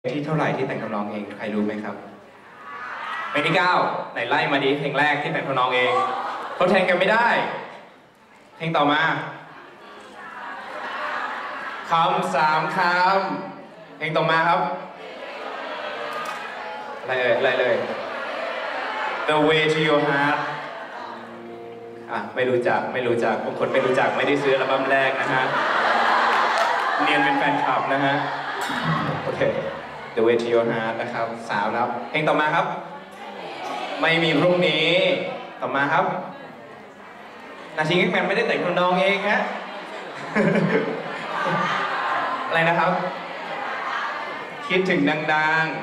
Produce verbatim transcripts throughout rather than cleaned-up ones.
ที่เท่าไหร่ที่แต่งทำนองเองใครรู้ไหมครับเพลงที่เก้าไหนไล่มาดิเพลงแรกที่แต่งทำนองเองเขาแทนกันไม่ได้เพลงต่อมาคำสามคำเพลงต่อมาครับอะไรเอ่ยอะไรเลย The Way to Your Heart อ่ะไม่รู้จักไม่รู้จักบางคนไม่รู้จักไม่ได้ซื้ออัลบั้มแรกนะฮะเนียนเป็นแฟนคลับนะฮะโอเคThe Way to Your Heart นะครับสาวครับเพลงต่อมาครับไม่มีพรุ่งนี้ต่อมาครับนาทีกิ๊กแมนไม่ได้แต่งทำนองเองฮะ อะไรนะครับคิดถึงดัง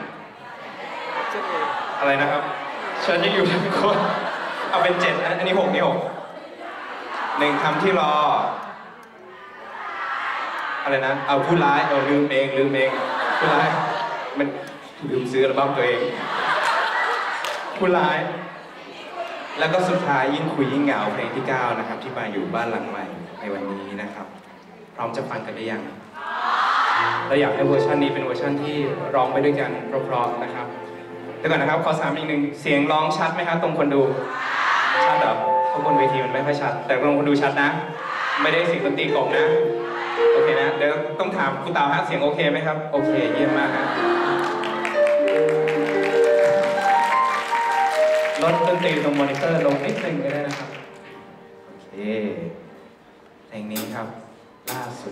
ๆอะไรนะครับฉันจะอยู่ทั้งคนเอาเป็นเจ็ดอันนี้หกนี่หกหนึ่งคำที่รออะไรนะเอาผู้ร้ายเอาลืมเองลืมเองผู้ร้ายมันลืมซื้ออัลบั้มตัวเองผู้ร้ายแล้วก็สุดท้ายยิ่งคุยยิ่งเหงาเพลงที่เก้านะครับที่มาอยู่บ้านหลังใหม่ในวันนี้นะครับพร้อมจะฟังกันหรือยังเราอยากให้เวอร์ชันนี้เป็นเวอร์ชันที่ร้องไปด้วยกันเพราะๆนะครับเดี๋ยวก่อนนะครับขอสามอีกหนึ่งเสียงร้องชัดไหมครับตรงคนดูชัดเหรอเพราะบนเวทีมันไม่ค่อยชัดแต่ตรงคนดูชัดนะไม่ได้เสียงดนตรีกลบนะโอเคนะเดี๋ยวต้องถามคุณตาวฮะเสียงโอเคไหมครับโอเคเยี่ยมมากฮะลดดนตรีตรงมอนิเตอร์ลงนิดนึงก็ได้นะครับโอเคเพลงนี้ครับล่าสุด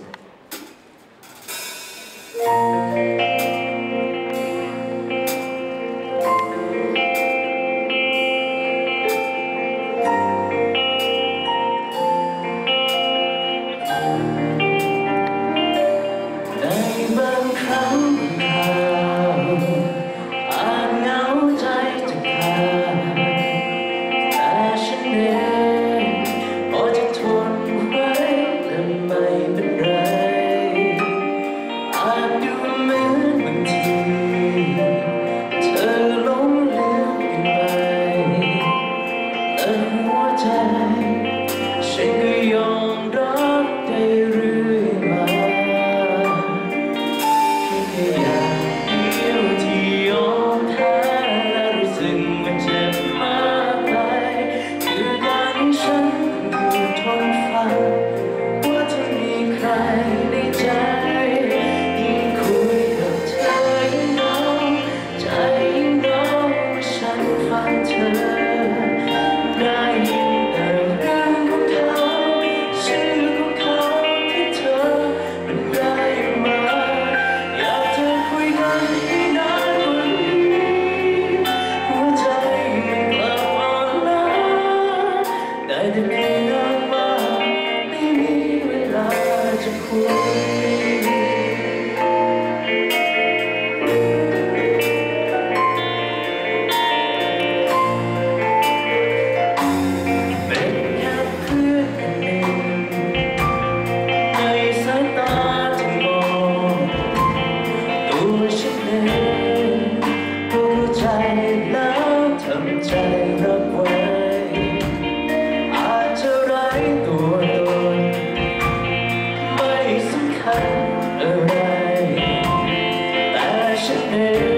อะไรแต่ฉันเอง